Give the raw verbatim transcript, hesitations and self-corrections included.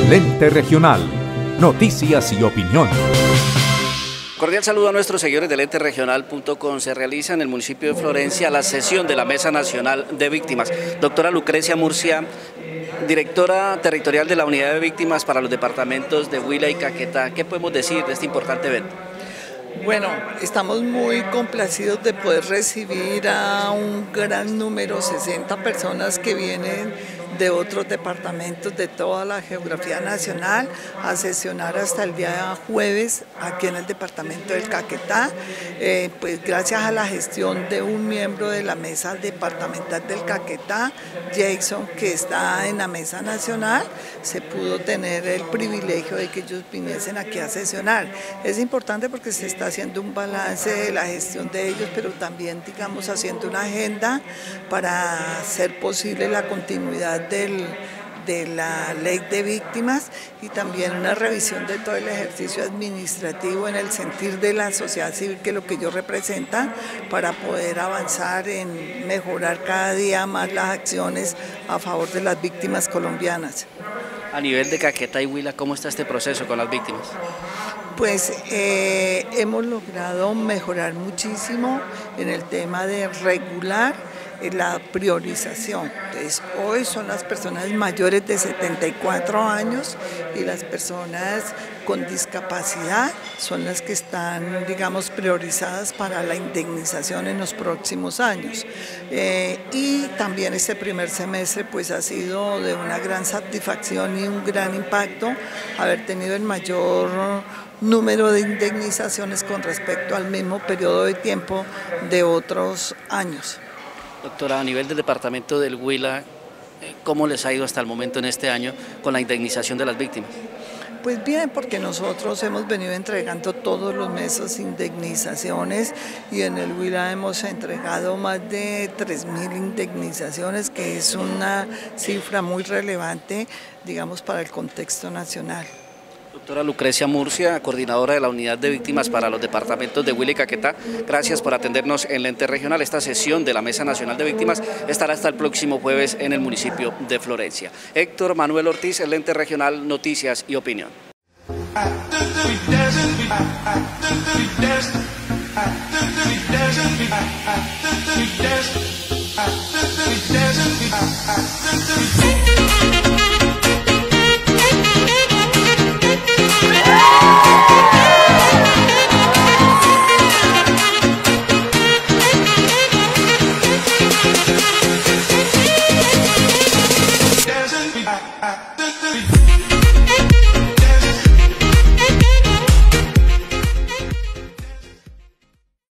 Lente Regional. Noticias y opinión. Cordial saludo a nuestros seguidores de lente regional punto com. Se realiza en el municipio de Florencia la sesión de la Mesa Nacional de Víctimas. Doctora Lucrecia Murcia, directora territorial de la Unidad de Víctimas para los departamentos de Huila y Caquetá, ¿qué podemos decir de este importante evento? Bueno, estamos muy complacidos de poder recibir a un gran número, sesenta personas que vienen de otros departamentos de toda la geografía nacional a sesionar hasta el día jueves aquí en el departamento del Caquetá. Eh, pues gracias a la gestión de un miembro de la mesa departamental del Caquetá, Jason, que está en la mesa nacional, se pudo tener el privilegio de que ellos viniesen aquí a sesionar. Es importante porque se está haciendo un balance de la gestión de ellos, pero también, digamos, haciendo una agenda para hacer posible la continuidad del, de la ley de víctimas y también una revisión de todo el ejercicio administrativo en el sentir de la sociedad civil, que es lo que ellos representan, para poder avanzar en mejorar cada día más las acciones a favor de las víctimas colombianas. A nivel de Caquetá y Huila, ¿cómo está este proceso con las víctimas? Pues eh, hemos logrado mejorar muchísimo en el tema de regular la priorización. Entonces, hoy son las personas mayores de setenta y cuatro años y las personas con discapacidad son las que están, digamos, priorizadas para la indemnización en los próximos años. Eh, y también este primer semestre pues ha sido de una gran satisfacción y un gran impacto haber tenido el mayor número de indemnizaciones con respecto al mismo periodo de tiempo de otros años. Doctora, a nivel del departamento del Huila, ¿cómo les ha ido hasta el momento en este año con la indemnización de las víctimas? Pues bien, porque nosotros hemos venido entregando todos los meses indemnizaciones y en el Huila hemos entregado más de tres mil indemnizaciones, que es una cifra muy relevante, digamos, para el contexto nacional. Doctora Lucrecia Murcia, coordinadora de la Unidad de Víctimas para los departamentos de Huila y Caquetá, gracias por atendernos en Lente Regional. Esta sesión de la Mesa Nacional de Víctimas estará hasta el próximo jueves en el municipio de Florencia. Héctor Manuel Ortiz, Lente Regional, Noticias y Opinión. I, I,